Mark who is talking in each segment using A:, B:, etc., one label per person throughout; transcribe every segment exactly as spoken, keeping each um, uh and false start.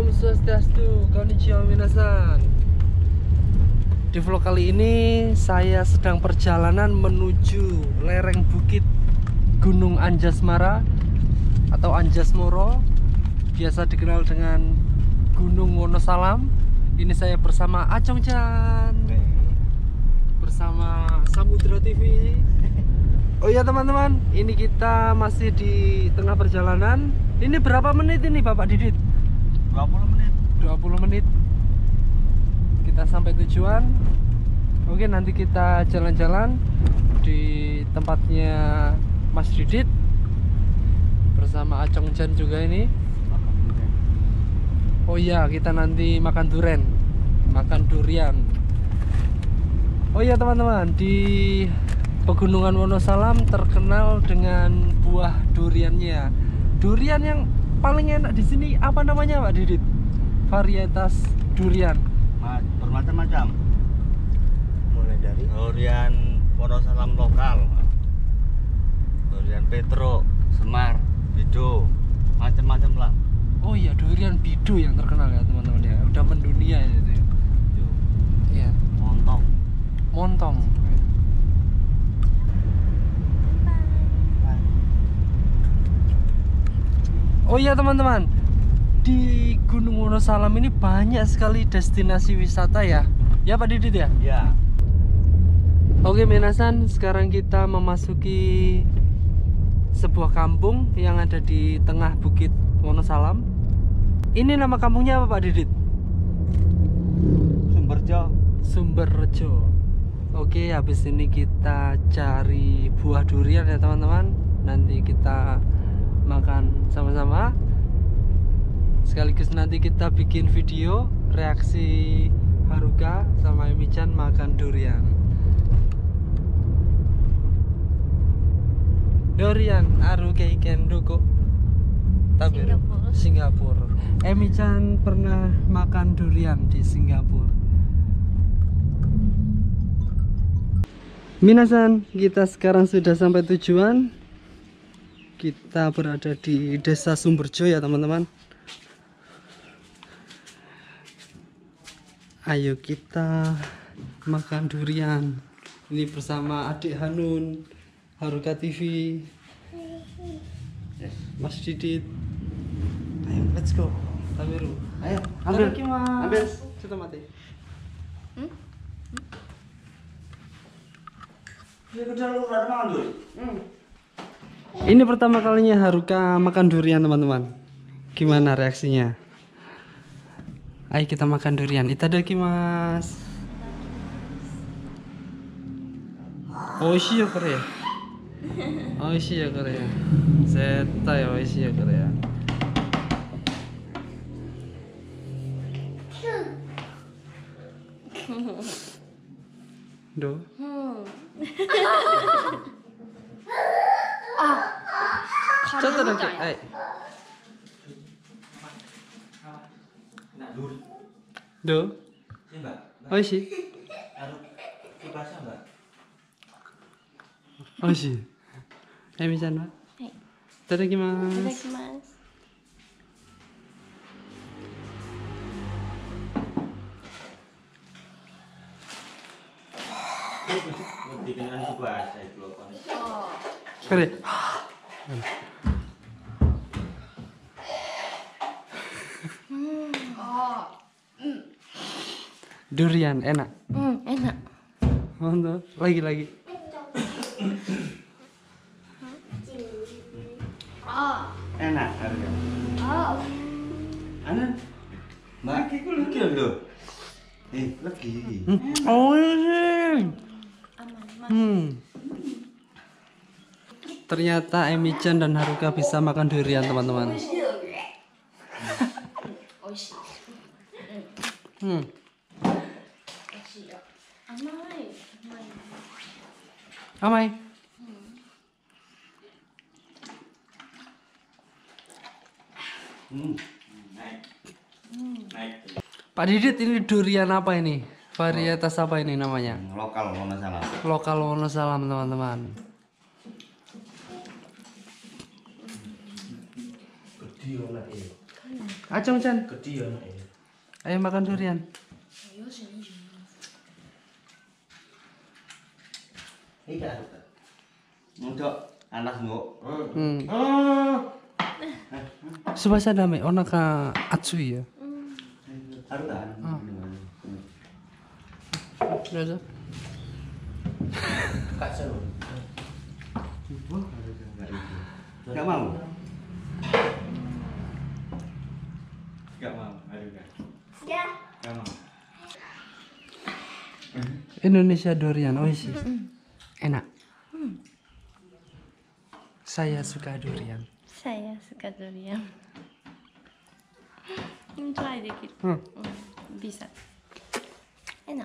A: Om Swastiastu, konnichiwa minasan. Di vlog kali ini saya sedang perjalanan menuju lereng bukit Gunung Anjasmara atau Anjasmoro, biasa dikenal dengan Gunung Wonosalam. Ini saya bersama Acong Chan, bersama Samudra T V. Oh iya teman-teman, ini kita masih di tengah perjalanan. Ini berapa menit ini Bapak Didit?
B: dua puluh menit.
A: dua puluh menit kita sampai tujuan. Oke, nanti kita jalan-jalan di tempatnya Mas Didit bersama Acong Chan juga ini. Oh iya, kita nanti makan duren, makan durian. Oh iya teman-teman, di Pegunungan Wonosalam terkenal dengan buah duriannya. Durian yang paling enak di sini apa namanya Pak Didit? Varietas durian
B: Bermacam-macam.
C: Mulai dari
B: Durian Wonosalam lokal, durian Petro, Semar, Bido, macam-macam lah.
A: Oh iya, durian Bido yang terkenal ya teman-teman ya. Udah mendunia ya itu ya. Iya,
B: Montong.
A: montong. Oh iya teman-teman, di Gunung Wonosalam ini banyak sekali destinasi wisata ya. Ya Pak Didit ya?
B: Ya.
A: Oke minasan, sekarang kita memasuki sebuah kampung yang ada di tengah bukit Wonosalam. Ini nama kampungnya apa Pak Didit?
B: Sumberjo.
A: Sumberrejo. Oke, habis ini kita cari buah durian ya teman-teman. Nanti kita makan sama-sama. Sekaligus nanti kita bikin video reaksi Haruka sama Emi-chan makan durian. Durian Haruka iken doko. Taberu Singapura. Emi-chan pernah makan durian di Singapura. Minasan, kita sekarang sudah sampai tujuan. Kita berada di Desa Sumberjo ya teman-teman. Ayo kita makan durian. Ini bersama adik Hanun, Haruka T V, Mas Didit. Ayo, let's go. Taberu. Ayo, ambil. Ambil. Kita mati. Hmm? Hmm. Ini pertama kalinya Haruka makan durian teman-teman. Gimana reaksinya? Ayo kita makan durian. Itadakimasu. Oishii ya kore. Oishii ya kore. Zettai oishii ya kore ya. Do? Contoh dong, Kak. Do? Oishii. Oishii. Emi-chan wa? Itadakimasu.
D: Itadakimasu.
A: Kore. Durian enak.
D: Hmm, enak.
A: Mantap. Lagi lagi.
B: Enak harga.
D: Oh.
B: Anan. Mbak, iku lagi lho. Eh, lagi.
A: Oh ini. Hmm. Ternyata Emi-chan dan Haruka bisa makan durian teman-teman. Hmm. Amai.
B: Hmm. Naik. Naik.
A: Pak Didit, ini durian apa ini? Varietas apa ini namanya?
B: Lokal Wonosalam.
A: Lokal Wonosalam teman-teman.
C: gede lah ya.
A: Acung Chan.
C: Gede ya anaknya.
A: Ayo makan durian.
C: Ini kan.
B: Untuk anak ngok.
A: Hmm.
C: Oh.
A: Subasa dame onaka atsui ya.
B: Harus kan?
A: Udah.
C: Kak seru.
B: Gak mau. Gak mau. Aduh kan.
D: Ya.
B: Gak mau.
A: Indonesia durian, oh sih. Enak. Saya suka durian.
D: Saya suka durian. Hmm, try dikit.
A: Hmm.
D: Hmm, bisa. Enak.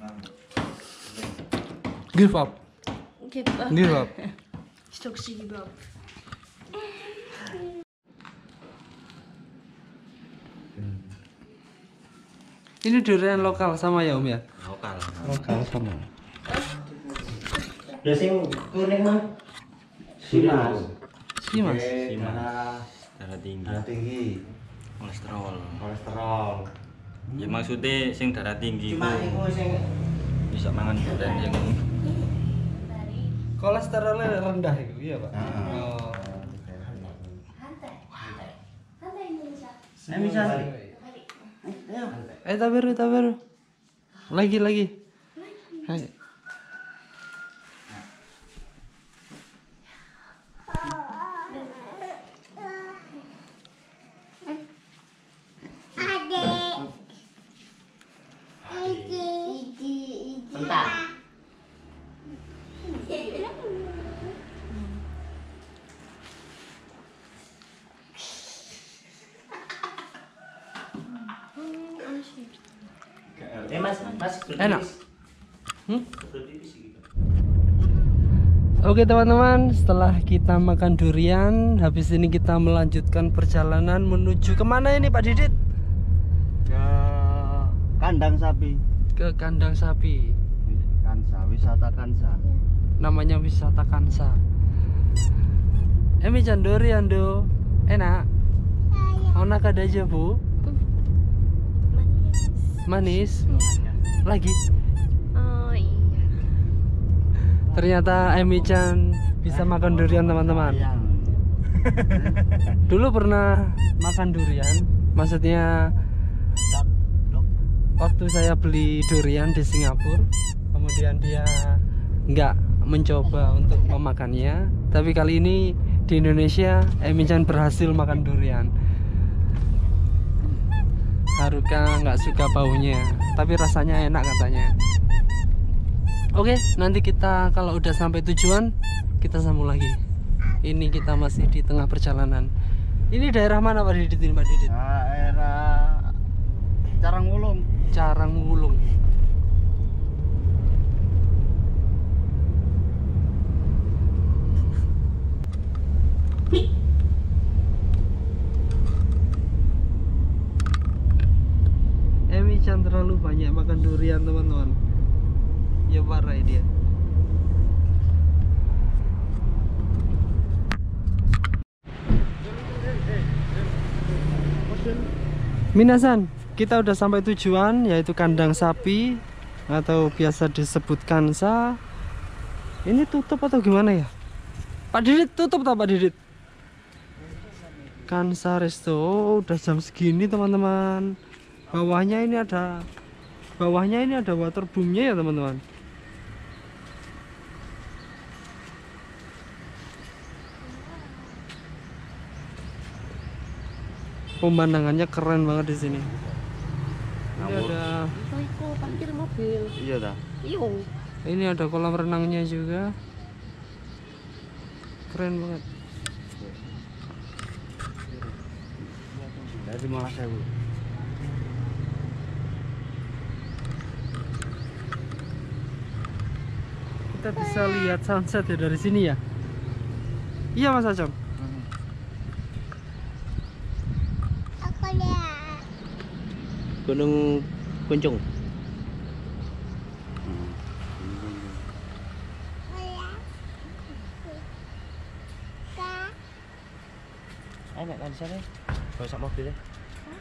A: Give up.
D: Give up.
A: Give up.
D: Stokesi give up.
A: Ini durian lokal sama ya Om ya?
B: Lokal.
A: Lokal sama.
C: Udah sing kuning mah.
B: Simas.
A: Sih mas.
B: Simas.
E: Darah tinggi,
B: Darah tinggi.
E: kolesterol.
B: Kolesterol.
E: Ya maksudnya sing darah tinggi
C: Cuma
E: ku
C: iku sing
E: bisa mangan durian yang
A: Kolesterolnya rendah itu, iya Pak?
B: Heeh.
A: Oh.
B: Nah, bisa.
A: Eh taberu taberu. Lagi lagi. Hai.
C: bentar. Eh mas, mas
A: Enak. Hmm?
C: berdiri sih gitu.
A: Oke teman-teman, setelah kita makan durian, habis ini kita melanjutkan perjalanan menuju kemana ini Pak Didit?
B: Ke kandang sapi.
A: Ke kandang sapi.
B: Kansa, wisata Kansa.
A: Namanya wisata Kansa. Emi can durian do, enak. Ona kada aja bu, manis. Lagi.
D: Oh iya.
A: Ternyata Emi Chan bisa makan durian teman-teman.
B: Ayam.
A: Dulu pernah makan durian, maksudnya waktu saya beli durian di Singapura, kemudian dia nggak mencoba untuk memakannya, tapi kali ini di Indonesia Emi Chan berhasil makan durian. Haruka nggak suka baunya, tapi rasanya enak katanya. Oke, nanti kita kalau udah sampai tujuan kita sambung lagi. Ini kita masih di tengah perjalanan. Ini daerah mana Pak Didit ini Pak Didit?
B: Daerah Carangwulung.
A: Carangwulung. Emi Chan terlalu banyak makan durian teman-teman. Ya parah dia. Minasan, kita udah sampai tujuan yaitu kandang sapi atau biasa disebut Kansa. Ini tutup atau gimana ya? Pak Didit tutup tak Pak Didit? Kansa Resto. Oh, udah jam segini teman-teman. Bawahnya ini ada bawahnya ini ada waterboomnya ya teman-teman. Pemandangannya keren banget di sini. Ini ada
D: Kok parkir mobil?
B: Iya dah.
D: Iyo.
A: ini ada kolam renangnya juga. Keren banget.
B: Dari malah saya bu.
A: Kita bisa lihat sunset ya dari sini ya. Iya Mas Acong.
D: Aku lihat.
C: Gunung Kuncung. Ayo nek kan sana. Gak usah mobil deh.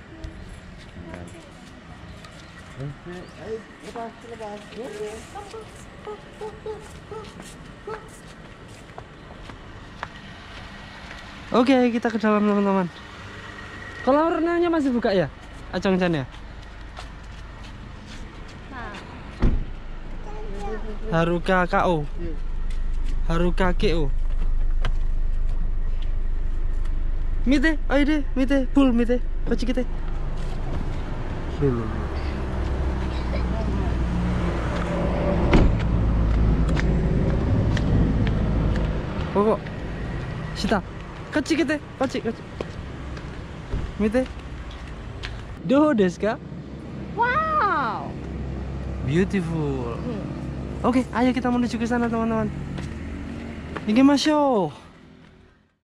A: Oke, kita ke dalam teman-teman. Kolam renangnya masih buka ya? Acong Chan ya? Haruka K O. Haruka K O. Mite, ayo deh, mite, full mite, koci kita. Koko, shita, koci kita, koci, koci. Mite, do desu ka?
D: Wow.
A: Beautiful. Oke, ayo kita menuju ke sana teman-teman. Ikimashou.